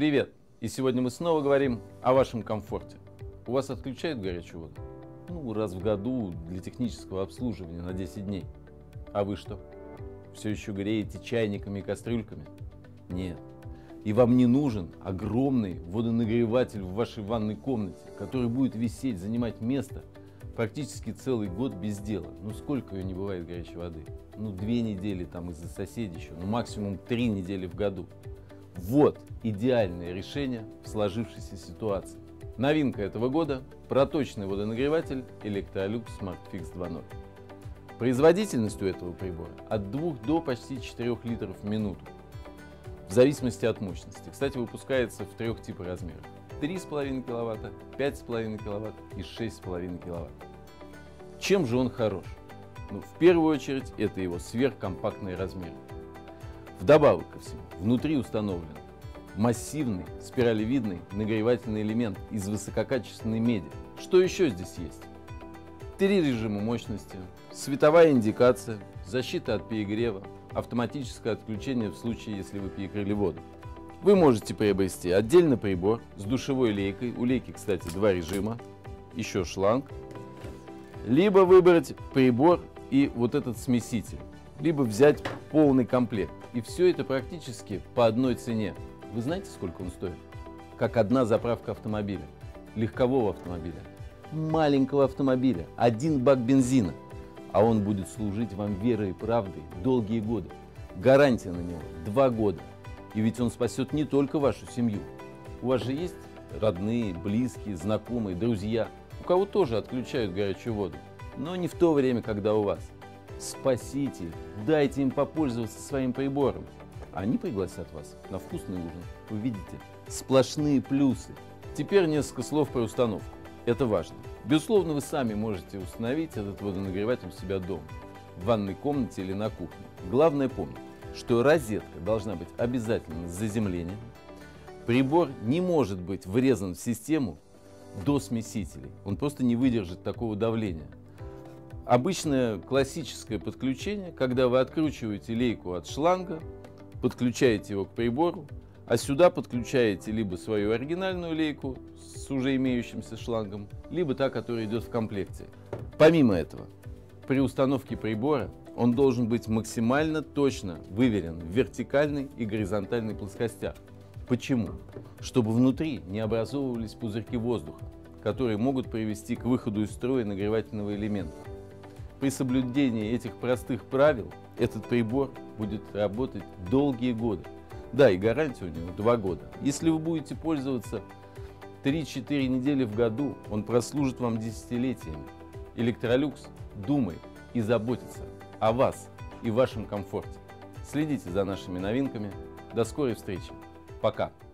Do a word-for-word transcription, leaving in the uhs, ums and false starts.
Привет! И сегодня мы снова говорим о вашем комфорте. У вас отключают горячую воду? Ну, раз в году для технического обслуживания на десять дней. А вы что? Все еще греете чайниками и кастрюльками? Нет. И вам не нужен огромный водонагреватель в вашей ванной комнате, который будет висеть, занимать место практически целый год без дела. Ну, сколько ее не бывает горячей воды? Ну, две недели там из-за соседей еще, ну, максимум три недели в году. Вот идеальное решение в сложившейся ситуации. Новинка этого года – проточный водонагреватель Electrolux SmartFix два ноль. Производительность у этого прибора от двух до почти четырёх литров в минуту, в зависимости от мощности. Кстати, выпускается в трех типах размеров: три с половиной киловатта, пять с половиной киловатт и шесть с половиной киловатт. Чем же он хорош? Ну, в первую очередь, это его сверхкомпактные размеры. Вдобавок ко всему, внутри установлен массивный спиралевидный нагревательный элемент из высококачественной меди. Что еще здесь есть? Три режима мощности, световая индикация, защита от перегрева, автоматическое отключение в случае, если вы перекрыли воду. Вы можете приобрести отдельно прибор с душевой лейкой, у лейки, кстати, два режима, еще шланг, либо выбрать прибор и вот этот смеситель, либо взять полный комплект. И все это практически по одной цене. Вы знаете, сколько он стоит? Как одна заправка автомобиля, легкового автомобиля, маленького автомобиля, один бак бензина. А он будет служить вам верой и правдой долгие годы. Гарантия на него два года. И ведь он спасет не только вашу семью. У вас же есть родные, близкие, знакомые, друзья, у кого тоже отключают горячую воду. Но не в то время, когда у вас. Спасите их, дайте им попользоваться своим прибором. Они пригласят вас на вкусный ужин. Вы видите, сплошные плюсы. Теперь несколько слов про установку. Это важно. Безусловно, вы сами можете установить этот водонагреватель у себя дома, в ванной комнате или на кухне. Главное помнить, что розетка должна быть обязательно с заземлением. Прибор не может быть врезан в систему до смесителей. Он просто не выдержит такого давления. Обычное классическое подключение, когда вы откручиваете лейку от шланга, подключаете его к прибору, а сюда подключаете либо свою оригинальную лейку с уже имеющимся шлангом, либо та, которая идет в комплекте. Помимо этого, при установке прибора он должен быть максимально точно выверен в вертикальной и горизонтальной плоскостях. Почему? Чтобы внутри не образовывались пузырьки воздуха, которые могут привести к выходу из строя нагревательного элемента. При соблюдении этих простых правил этот прибор будет работать долгие годы. Да, и гарантия у него два года. Если вы будете пользоваться три-четыре недели в году, он прослужит вам десятилетиями. Electrolux думает и заботится о вас и вашем комфорте. Следите за нашими новинками. До скорой встречи. Пока.